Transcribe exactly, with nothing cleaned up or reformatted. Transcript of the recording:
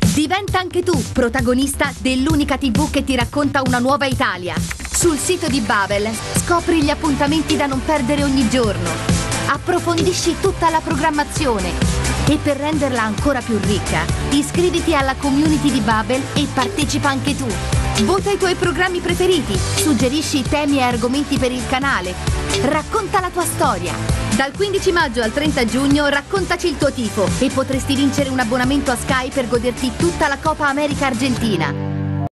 Diventa anche tu protagonista dell'unica tivù che ti racconta una nuova Italia. Sul sito di Babel scopri gli appuntamenti da non perdere ogni giorno. Approfondisci tutta la programmazione e per renderla ancora più ricca, iscriviti alla community di Babel e partecipa anche tu. Vota i tuoi programmi preferiti, suggerisci temi e argomenti per il canale, racconta la tua storia. Dal quindici maggio al trenta giugno raccontaci il tuo tifo e potresti vincere un abbonamento a Sky per goderti tutta la Copa America Argentina.